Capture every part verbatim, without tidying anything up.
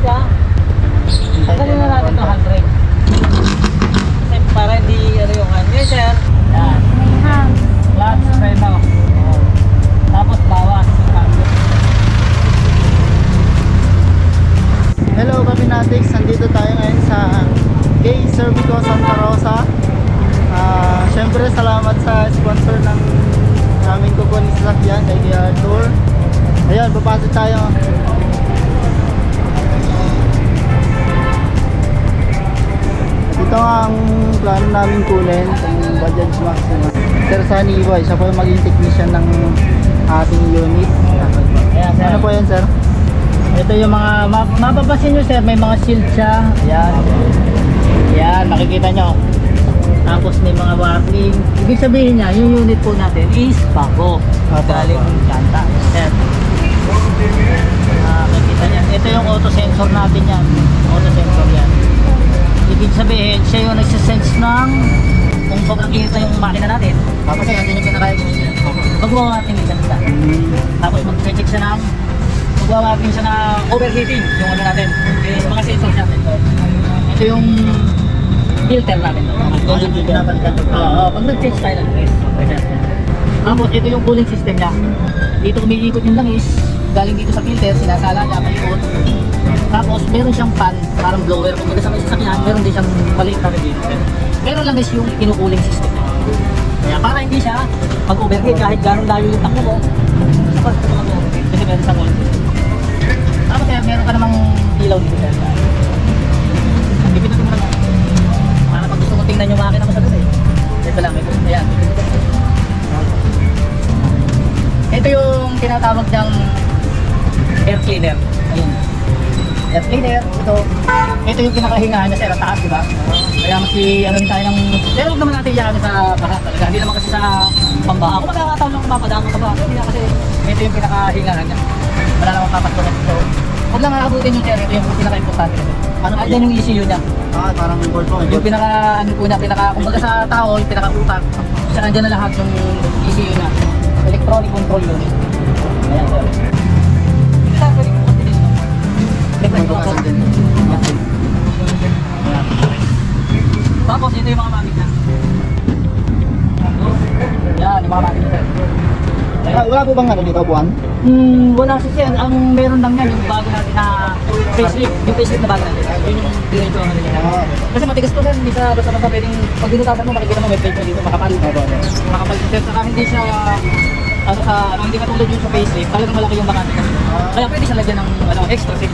niya. Tanggalin na natin ito hundred. Kasi para hindi ano yung ano. Yes sir. Yan. Clutch, freno. Tapos bawas. Hello Kabinatics, nandito tayo ngayon sa K Servico Santa Rosa. Uh, Siyempre salamat sa sponsor ng aming kukunin sa sakyan kay K R Tour. Ayan, papasok tayo. Ito nga ang plano namin kunin, yung Bajaj Maxima. Sir Sunny Boy, siya po yung maging technician ng ating unit. Ayan, sir. Ano po yan sir? Ito yung mga, mapapansin nyo sir, may mga shield siya. Ayan. Ayan, makikita nyo. Tapos may mga warning. Ibig sabihin niya, yung unit po natin is bago. Galing kanta. Sir. Ah, makikita niya. Ito yung auto sensor natin yan. Auto sensor yan. Ibig sabihin, siya yung nagsisense ng kung sobrang init na yung makina natin. Tapos yan, yun yung pinaka-exit. Magwawa natin yung ganita. Tapos mag-check siya ng magwawa natin siya na overheating yung ano natin. Yung mga sensor natin. Ito yung filter natin. Oo, pag nag-change tayo ng langis. Tapos ito yung cooling system niya. Dito umiikot yung langis. Galing dito sa filter, sinasala niya, palikot. Tapos meron siyang fan, parang blower. Kung magkasama sa sakyan, meron din siyang maliit na radiator. Meron lang is yung kinukuling system. Kaya para hindi siya mag-overheat kahit gano'ng layo yung takbo mo. Kasi meron sa wall. Tapos kaya meron ka namang ilaw dito sa ito. Ipinot mo naman. Para pag gusto mo tingnan yung makina mo sa doon eh. Ito lang, ito. Ayan. Ito yung tinatawag niyang air cleaner. Ayun. Air cleaner, ito. Ito yung pinakahingahan niya sa taas, di ba? Kaya mas i-ano rin tayo ng... Pero huwag naman natin i-ano sa baka talaga. Hindi naman kasi sa pambaha. Kung magkakataon lang mapadama sa baka, hindi na kasi ito yung pinakahingahan niya. Wala namang papatunan ito. Huwag lang nakabutin yung chair, ito yung pinaka-importante. Ano pa dyan yung E C U niya? Ah, parang import po. Yung pinaka, ano po niya, pinaka, kumbaga sa tao, yung pinaka-utak. Siya nandyan na lahat yung E C U niya. Electronic control unit. Ayan, sir. Ito lang, pwede ko kasi dito. Electronic control. Tapos ito yung mga mamit na. Yan, yung mga mamit na. Ah, wala po bang ano dito, buwan? Hmm, wala kasi yan. Ang meron lang yan, yung bago natin na facelift. Yung facelift na bago natin. Yun yung diretso ang natin. Ah, Kasi matigas po sir, hindi siya basta-basta pwedeng pag binutasan mo, makikita mo may plate na dito, makapal. Makapal sir, saka hindi siya ano sa, ano, hindi katulad yung sa facelift, talagang malaki yung bakante kasi. Kaya pwede siya lagyan ng ano, extra seat.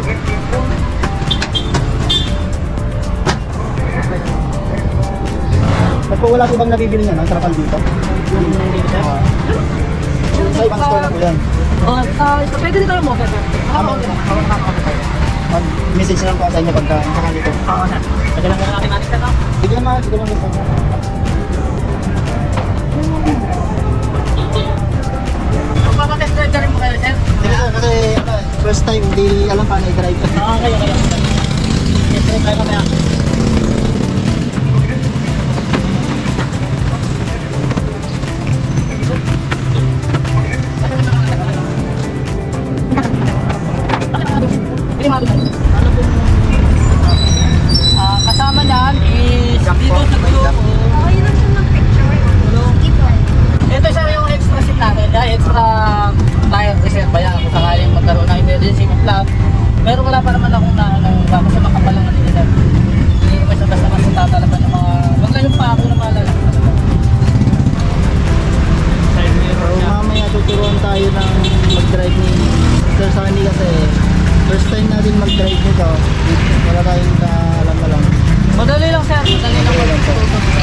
Ba't po wala po bang nabibili niya ng sarapan dito? Yung dito sir. Sa ibang store na po yan. Oh, uh, pwede rin tayo mo sir. Tama. Mag-message lang po sa inyo pagka nakakalito. Oo sir. Pwede lang natin natin sir. Sige naman, sige naman. Magpapatest drive ka rin mo kayo sir? Sige sir, kasi ano, first time hindi alam paano i-drive. Oo, kayo kayo. Test drive tayo mamaya. Uh, kasama niyan is dito sa gulong. Oh, yun ang sunod picture. Ito. Ito siya yung extra seat natin, ya, extra tire reserve ba yan kung sakaling magkaroon ng emergency mag-flap. Pero wala pa naman akong na ano, kasi makapal lang natin nila. Hindi naman siya basta-basta tatalaban ng mga, wag lang yung pako na maalala. Side mirror So niya. mamaya tuturuan tayo ng mag-drive ni Sir Sunny kasi first time natin mag-drive nito. Wala tayong kaalam-alam. Madali lang sir, madali lang wala sir.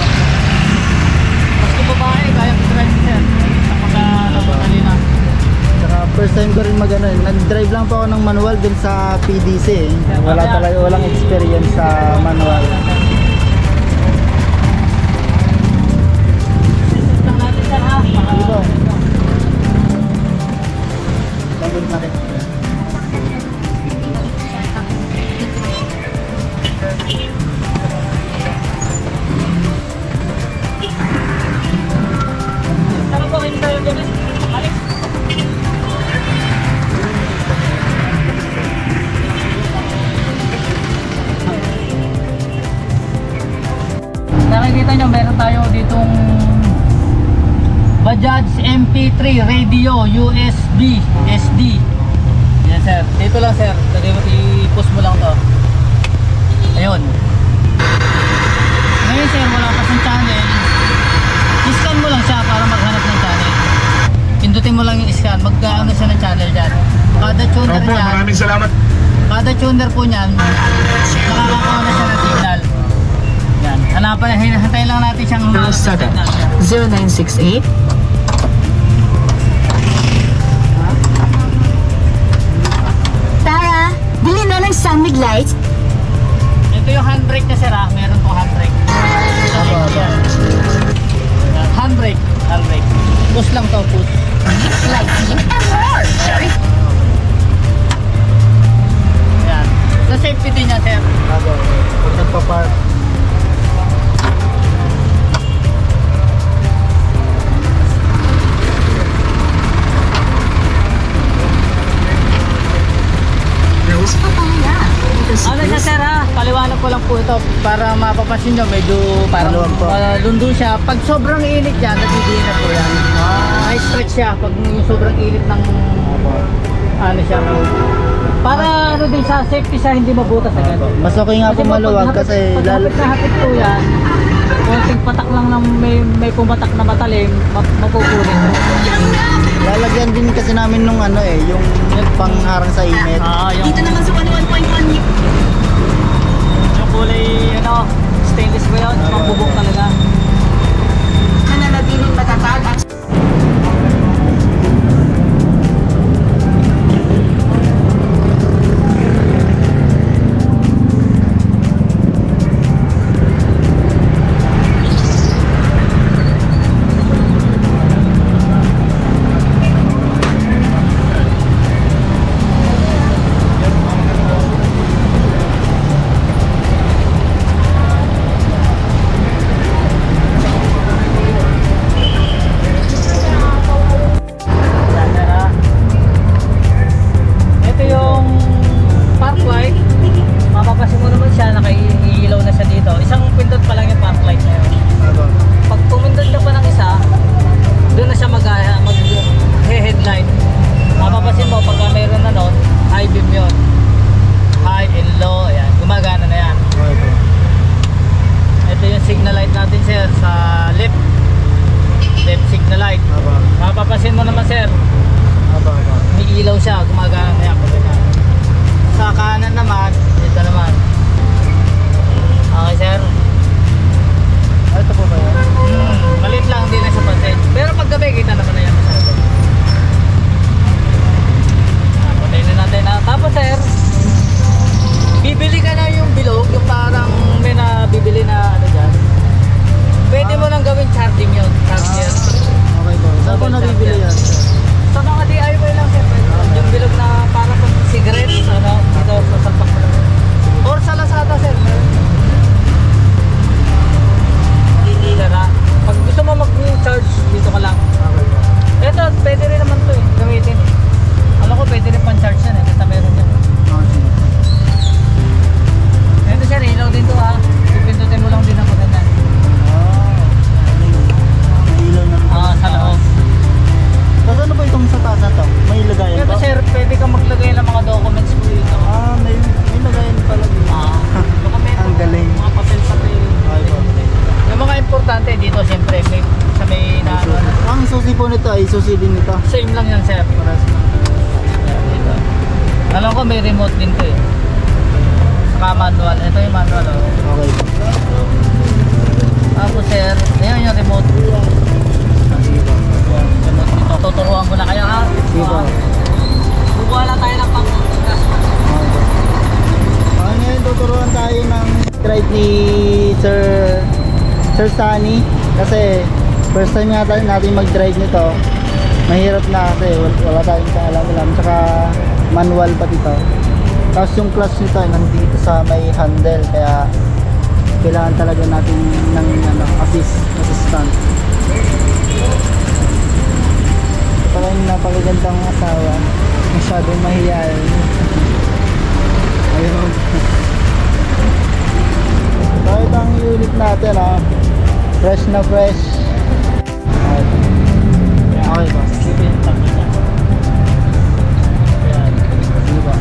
Maski babae, kaya mag-drive sir. Napaka madali na. Saka first time ko rin mag-ano, nag-drive lang po ako ng manual dun sa P D C eh. Wala talaga, walang experience sa manual. System natin sir ha. Sige po. Tanggalin natin. Tama po kayo tayo dyan. Alex. ditong Bajaj M P three radio U S B S D. Yan sir, dito lang sir, lagay mo, i-push mo lang to. Ayun. Ngayon sir, wala pa sa channel, i-scan mo lang siya para maghanap ng channel. Pindutin mo lang yung scan, magkaano siya ng channel dyan. Kada tuner Opo, niyan, maraming salamat. kada tuner po niyan, nakakakawa na siya ng signal. Yan, hanapan, hintayin lang natin siyang humanap ng signal. zero nine six eight. Tara, bili na ng Sunmig Lights. Ito yung handbrake niya sir ha, meron po handbrake. Aba, aba. Yan, handbrake, handbrake. Push lang to, push. Lighting and more. Yan. Sa safety din niya sir. Aba, pag nagpa-park. Girls, Papaya. Ano siya sir ha, paliwanag ko lang po ito para mapapansin nyo, medyo parang Maluwag po. malundo siya. Pag sobrang init yan, nagdidiinat po yan. May stretch siya pag yung sobrang init ng ano siya. Para ano din siya, safety siya, hindi mabutas agad. Mas okay nga po Kasi pag maluwag hapit- kasi pag lalo hapit na hapit po yan, konting patak lang ng may, may pumatak na matalim, map- mapupulit. lalagyan din kasi namin nung ano eh, yung pangharang sa init. Ah, yung, Dito naman sa one point one. yung kulay, ano, stainless ba yun? Mabubok talaga. Nananatiling matatag at Yan, sir, ah. Ito yung park light. Mapapasin mo naman siya, nakaiilaw na siya dito. Isang pindot pa lang yung park light na yun. Aba. Pag pumindot ka pa ng isa, doon na siya mag, mag headlight. Mapapasin mo pagka mayroon na nun, high beam yun. High and low, ayan. Gumagana na yan. Okay. Ito yung signal light natin sir sa left. Left signal light. Aba. Mapapasin mo naman sir, Aba, aba. may ilaw siya, gumagana na yan. Ganyan. Sa kanan naman, ito naman. Okay sir. Ah, ito po ba yan? Hmm, maliit lang, hindi lang siya pansin. Pero pag gabi, kita naman na yan masyado. Ah, patayin na natin na. Tapos sir, bibili ka na yung bilog, yung parang may nabibili na ano dyan. Pwede mo nang gawin charging yun, charger. Okay po. Saan po nabibili yan? Sa mga D I Y lang sir, pwede mo. Yung bilog na para sa cigarettes, ano, dito sa sapak mo lang. Or sa Lazada sir, meron. Sir ha, pag gusto mo mag-charge, dito ka lang. Okay po. Ito, pwede rin naman to eh, gamitin. Alam ko pwede rin pang-charge yan eh, basta meron yan. Ah, sige. Ito sir, ilaw din to ha. Pipindutin mo lang din ako ganyan. Ah, may ilaw na. Ah, sa loob. Tapos ano ba itong sa taas na to? May lagayan Ito ba? sir, pwede kang maglagay ng mga documents mo dito. Ah, may, may lagayan pala dito. Ah, dokumento. Ang galing. Mga papel-papel. Ay, po. Yung mga importante dito, siyempre, may, sa may na, ano, ano. Ang susi po nito ay susi din nito. Same lang yan sir. Paras. Yan, dito. Alam ko may remote din to eh. Saka manual. Ito yung manual oh. Okay. Tapos sir, ayun yung remote. Ah, sige po. Yan, remote dito. Tuturuan ko na kayo ha. Sige po. Bubuha lang tayo ng pang-tugas. Okay, ngayon tuturuan tayo ng drive ni Sir Sir Sunny kasi first time nga tayo natin mag-drive nito. Mahirap na kasi wala, wala tayong kaalam-alam, tsaka manual pa dito. Tapos yung clutch nito ay nandito sa may handle kaya kailangan talaga natin ng ano, assist, assistant. Ito pala yung napakagandang asawa, masyadong mahiyain. Ayun. Kahit ang unit natin ha, Fresh na fresh. Okay ba? Sige yung tangi niya. Ayan. Sige ba?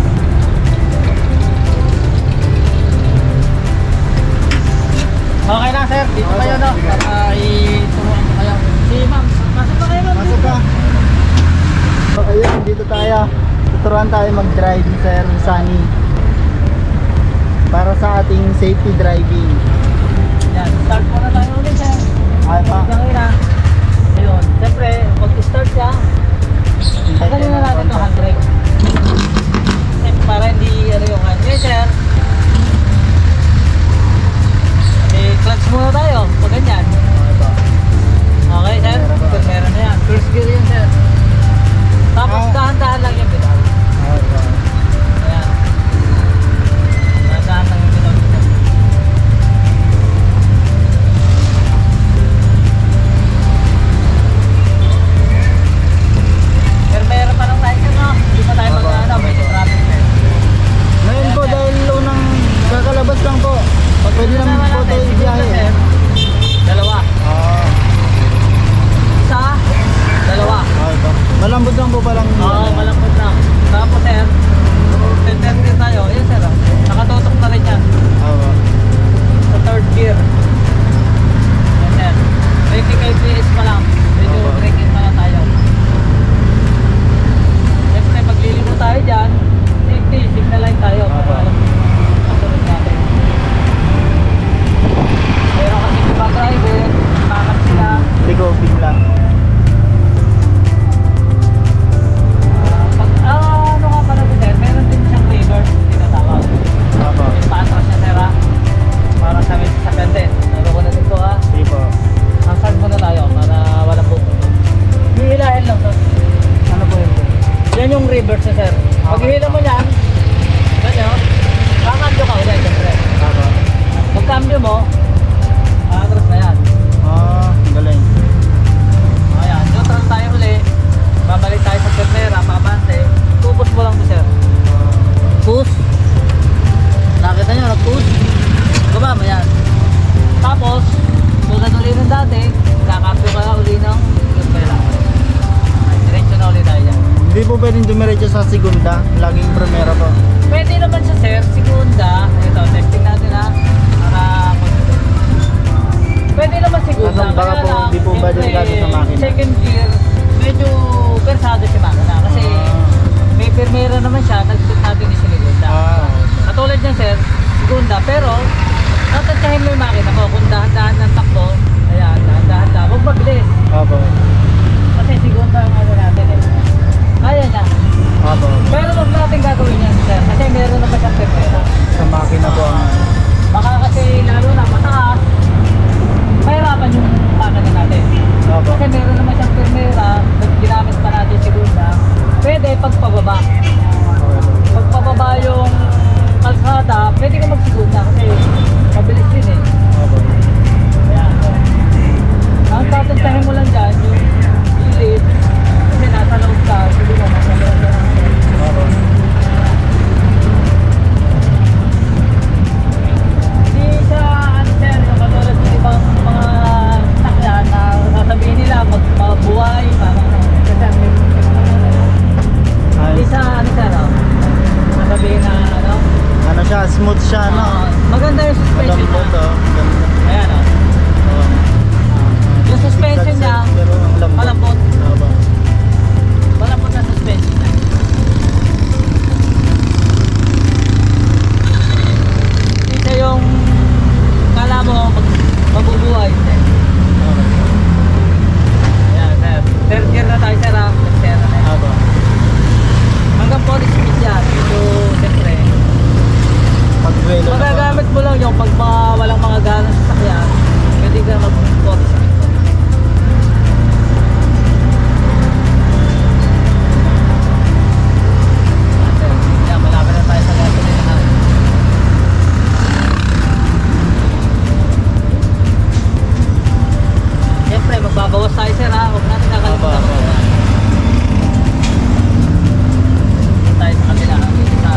Okay na sir, dito Okay kayo ba? no. Sige. Para ituruan ko kayo. Si ma'am, pasok pa kayo ma'am. Masok ka. So ayun, dito tayo. Tuturuan tayo mag-drive ni Sir Sunny. Para sa ating safety driving. Yan, start muna tayo ulit sir. Okay pa? Tangi na. Ayun, siyempre, pag-start siya, tanggalin na natin itong handbrake. Eh, para hindi ano yung hand. Okay sir. Eh, clutch muna tayo. Pag ganyan. Okay pa? Okay sir, kung meron na yan. First gear yun sir. Tapos Ah. dahan-dahan lang yung pedal. Okay pa? Ayan. Dahan-dahan lang yung pedal. Pero meron pa lang tayo sir no? Hindi pa tayo Aba, mag-ano, aba. may traffic sir. Ngayon po dahil unang kakalabas lang po. Pag pwede naman Kasama po natin, tayo siguro, biyahe. sir. Dalawa. Ah, Isa, dalawa. okay pa? Malambot lang po palang. Oo, malambot na. Tapos sir, ten thirty tayo. Yun sir, oh. Nakatutok na rin yan. Okay. Sa third gear. Yan sir. twenty K P S pa lang. Medyo Oo. braking pa lang tayo. Siyempre, maglilimo tayo dyan. Safety, signal line tayo. Oo. Para alam kasunod natin. Pero kasi iba driver, makakap sila. Ligo, bigla. Ah, pag, ah, ano nga pala ito sir, meron din siyang reverse, tinatawag. Apa? Yung paatras niya sir ha. Para sa sa kante. Ano ko na dito ha. Sige po. Hasag muna tayo para walang bubog. Hihilahin lang sir. Ano po yun? Yan yung reverse niya sir. Pag hihila mo yan, ganyan, kakambyo ka ulit siyempre. Apa? Pag cambio mo, paatras na yan. Ah, ang galing. Ayan, neutral tayo uli. Babalik tayo sa Pernera, pabante. Tupos mo lang to sir. Push. Nakita nyo, nag-push. Gaba mo yan. Tapos, tulad uli ng dati, kakapyo ka na uli ng Pernera. Diretso na uli tayo yan. Hindi po pwedeng dumiretso sa segunda. Laging primera po. Pwede naman siya sir, segunda. Ito, testing natin ha. Para confident. Pwede naman segunda. Kaso baka kaya po, lang, hindi po ba siyempre, delikado sa makina? Second gear, medyo persado si makina. Kasi may Pernera naman siya, nag-shoot natin ni segunda. Ah, Katulad niyan sir, segunda. Pero, tatantyahin mo yung makina mo. Kung dahan-dahan ng takbo, ayan, dahan-dahan lang. Huwag mabilis. Apa? Kasi segunda ang ano natin eh. Kaya niya. Apa? Pero huwag natin gagawin yan sir. Kasi meron naman siyang Pernera. Sa makina po ang Baka kasi lalo na mataas, mahirapan yung makina natin. Apa? Kasi meron naman siyang Pernera, pag ginamit pa natin segunda, pwede pagpababa. Pagpababa yung kalsada, pwede ka magsegunda kasi mabilis din eh. Apa? Ayan. Ang tatantahin mo lang dyan, yung gilid, kasi nasa loob ka, sige mo, nasa loob ka. Apa? Hindi siya, ano sir, yung katulad ng ibang mga sakyan na sasabihin nila magbuhay, parang kasi ang hindi Ay, siya, ano sir, oh, sasabihin na, ano, ano siya, smooth siya, no? ah, maganda yung suspension Malambot, niya. oh. Ganda. Ayan, oh. Oh. Yung suspension niya, Pero ang lambot. malambot. Apa? Malambot na suspension niya. Hindi siya yung kala mo mag, mabubuhay. Hindi. Ayan, sir. Third gear na tayo, sir, ha? Sir, na yan. Apa? Hanggang forty speed yan. Ito, siyempre. Pag-duelo na po. Magagamit mo lang yung pag mga walang mga ganang sasakyan, pwede ka mag forty speed. Yan, malapit na tayo sa gasolina na. Siyempre, magbabawas tayo sir ha. Huwag natin nakalimutan Aba, mo. aba. Dito tayo sa kabila. Dito sa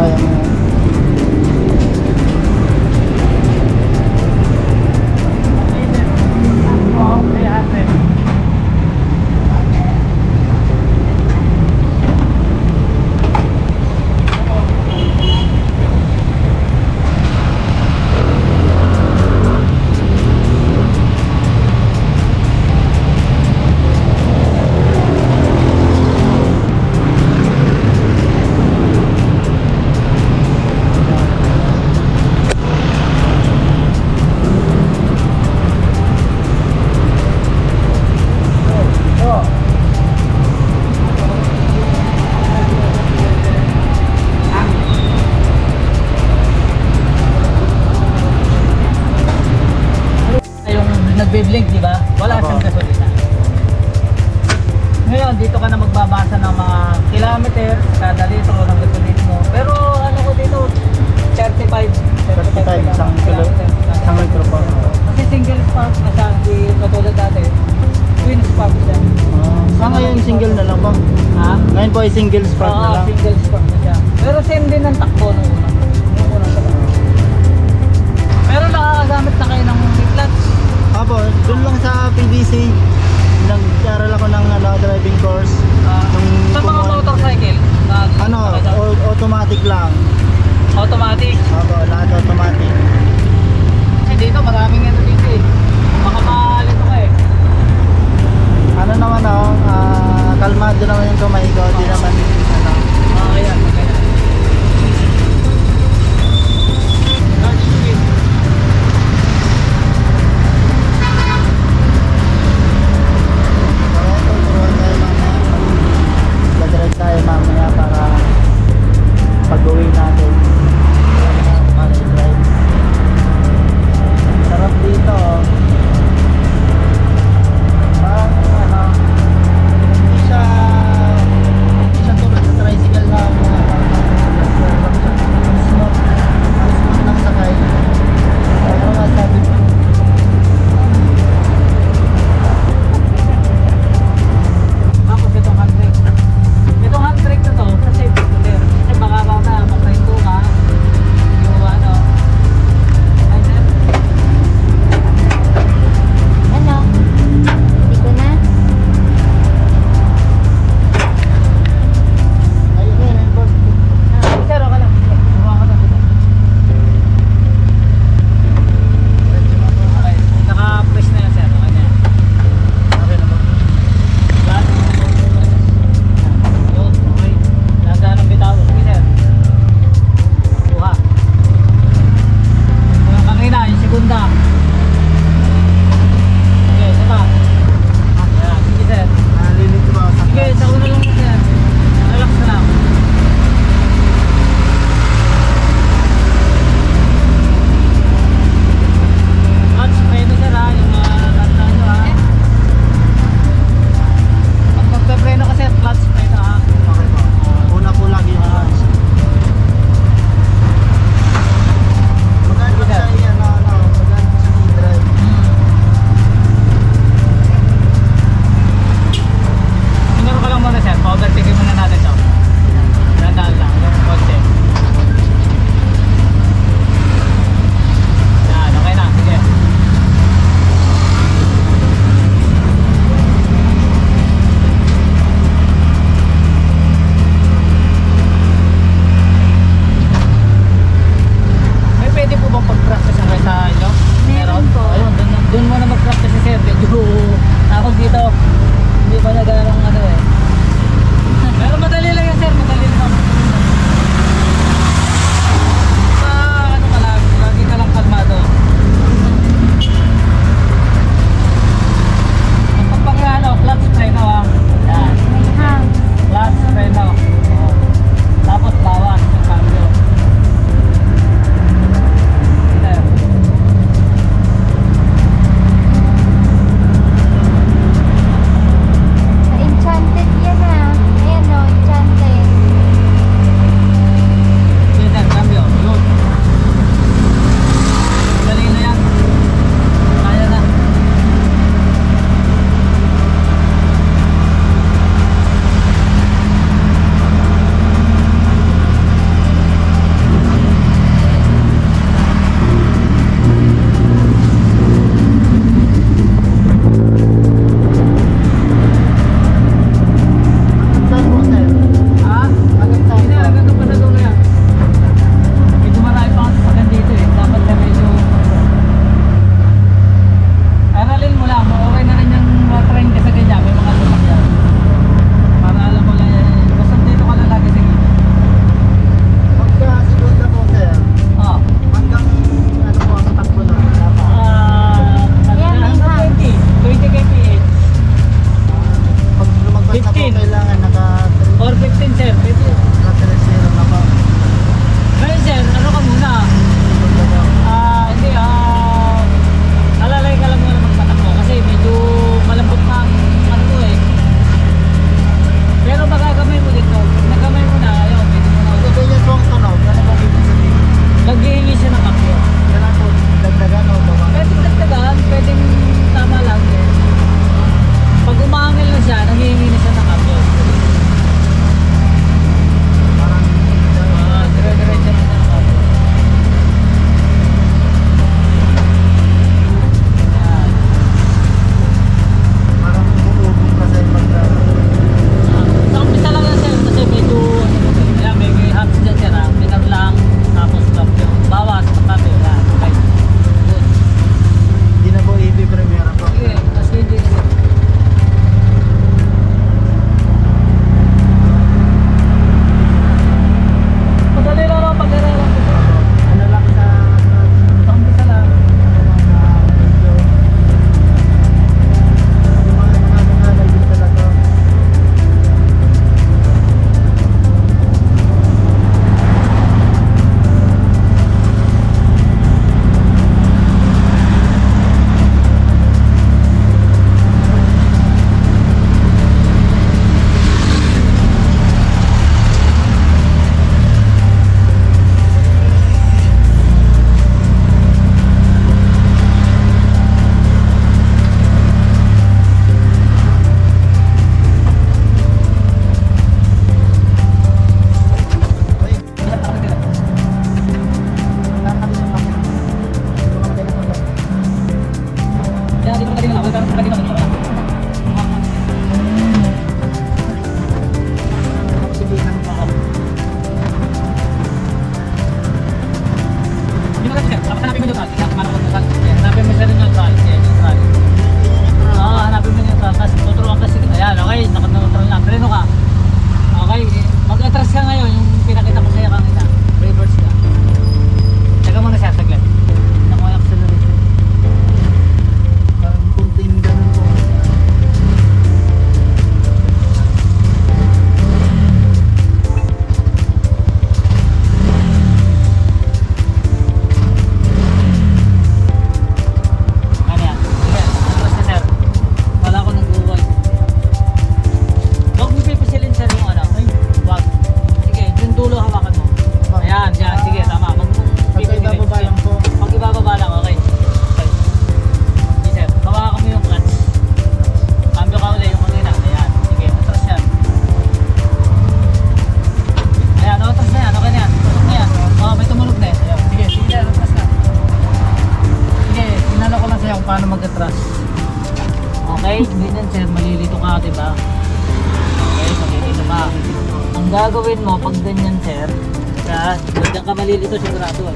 kaya mo yan. Yung nagbe-blink, di ba? Wala Opo. siyang gasolina. Ngayon, dito ka na magbabasa ng mga kilometer kada litro ng gasolina mo. Pero ano ko dito, thirty-five. thirty-five, isang kilo, isang litro po. Kasi single spark na siya, di katulad dati. Twin spark siya. Ah, ngayon single na lang po. Ha? Ngayon po ay single spark na Oo, lang. single spark na siya. Pero same din ang takbo nung una. Nung unang takbo. Pero nakakagamit na kayo ng clutch. Apo, doon lang sa P D C. Nag-aral ako ng ano, driving course. Ah, Nung sa mga kumuha- motorcycle, na, Ano, au- automatic lang. automatic. Apo, lahat automatic. Kasi dito maraming ano dito eh. Baka malito ka eh. Ano naman oh, ah, kalmado naman yung kamay ko. Di naman, ano. Ah, ayan, ayan. Hindi mo kasi sir, tapos hanapin mo neutral. Kasi kumano ko neutral. Yan, hanapin mo sir yung neutral. Yan, neutral. Oo, hanapin mo yung neutral. Tapos tuturuan kasi. Ayan, okay, naka-neutral na. Preno ka. Okay, mag-atras ka ngayon. Yung pinakita ko sa'yo kanina. Reverse ka. Teka muna siya, saglit. Tignan mo yung acceleration. Parang kunting ganun po. Ano yan? Sige, atras na sir. Wala ko nag-uwag. Huwag mo pipisilin sir yung ano. Ay, wag. Sige, yung dulo hawakan mo. Ayan, dyan. Sige, tama. Huwag mo Pagka pipisilin. ibababa lang po. Pag ibababa lang, okay. Okay. Sige sir, hawakan mo yung clutch. Cambio ka ulit yung kanina. Ayan, sige, atras yan. Ayan, oh, atras na yan. Okay na yan. Atras na yan. Oh, may tumunog na eh. Ayan. Sige, sige sir, atras na. Sige, sinalo ko lang sa'yo kung paano mag-atras. Okay, ganyan sir, malilito ka, diba? Okay, malilito ka. Ang gagawin mo pag ganyan sir, ka, ganyan ka malilito sigurado eh.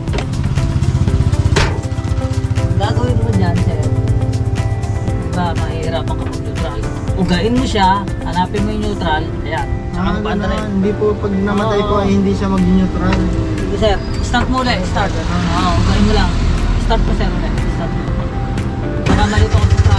Ang gagawin mo dyan sir, diba, mahihirapan ka pag-neutral. Ugain mo siya, hanapin mo yung neutral, ayan. Saka Ah, mo paanda rin. ganun. Hindi po pag namatay po Oo. ay hindi siya mag-neutral. Sige sir, start mo ulit, start. Oo, ugain mo lang. Start mo sir ulit, start mo. Baka malito ako sa